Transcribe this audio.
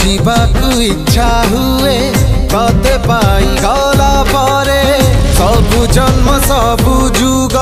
जीवाकू इच्छा हुए तते पाई गला परे सबु जन्म सबु जुग